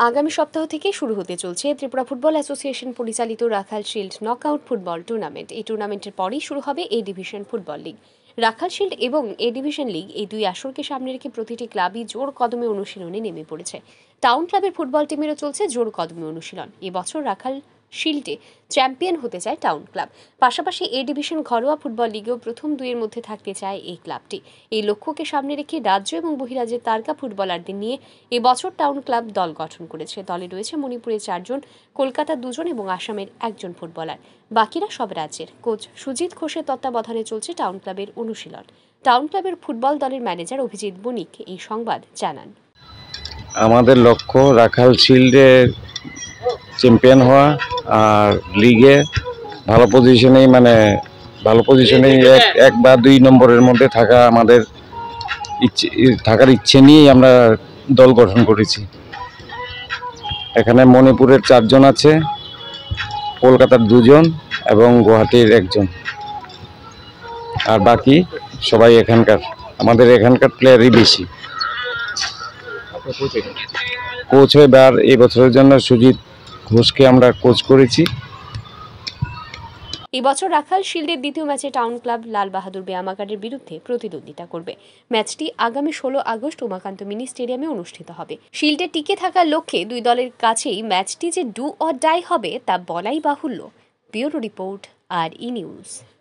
আগামী সপ্তাহ থেকে শুরু হতে চলছে ত্রিপুরা ফুটবল অ্যাসোসিয়েশন পরিচালিত Rakhal shield knockout football tournament. এই টুর্নামেন্টের পরেই শুরু হবে A division football league. Rakhal shield এবং এ ডিভিশন লিগ এই দুই আসরকে সামনে রেখে প্রতিটি ক্লাবই জোর কদমে অনুশীলনে নেমে পড়েছে। টাউন ক্লাবের ফুটবল টিমেরও চলছে জোর কদমে অনুশীলন। এবছর রাখাল শিল্ডে চ্যাম্পিয়ন হতে চায় টাউন ক্লাব। পাশাপাশি এ ডিভিশন ঘরোয়া ফুটবল লিগেও প্রথম দুইয়ের মধ্যে থাকতে চায় এই ক্লাবটি। এই লক্ষ্যকে সামনে রেখে রাজ্য এবং বহিরাজ্যের তারকা ফুটবলারদের নিয়ে এবছর টাউন ক্লাব দল গঠন করেছে। দলে রয়েছে মণিপুরের 4 জন, কলকাতার 2 জন এবং আসামের 1 জন ফুটবলার। বাকিরা সব রাজ্যের। কোচ সুজিত ঘোষের তত্ত্বাবধানে চলছে টাউন ক্লাবের অনুশীলন। টাউন ক্লাবের ফুটবল দলের ম্যানেজার অভিজিৎ বণিক এই সংবাদ জানান। আমাদের লক্ষ্য রাখাল শিল্ডে চ্যাম্পিয়ন হওয়া আর লিগে ভালো পজিশনেই এক বা 2 নম্বরের মধ্যে থাকা আমাদের থাকার ইচ্ছে নিয়েই আমরা দল গঠন করেছি। এখানে মণিপুরের 4 জন আছে, কলকাতার 2 জন এবং গুয়াহাটির 1 জন, আর বাকি সবাই আমাদের এখানকার প্লেয়ারই বেশি। কোচ এবার এই বছরের জন্য সুজিত ঘোষকে আমরা কোচ করেছি। এবছর রাখাল শিল্ডের দ্বিতীয় ম্যাচে টাউন ক্লাব লাল বাহাদুর ব্যায়ামাগারের বিরুদ্ধে প্রতিদ্বন্দ্বিতা করবে। ম্যাচটি আগামী 16 আগস্ট উমাকান্ত মিনি স্টেডিয়ামে অনুষ্ঠিত হবে। শিল্ডে টিকে থাকার লক্ষ্যে দুই দলের কাছেই ম্যাচটি যে ডু অর ডাই হবে তা বলাই বাহুল্য। Bureau report, R E news.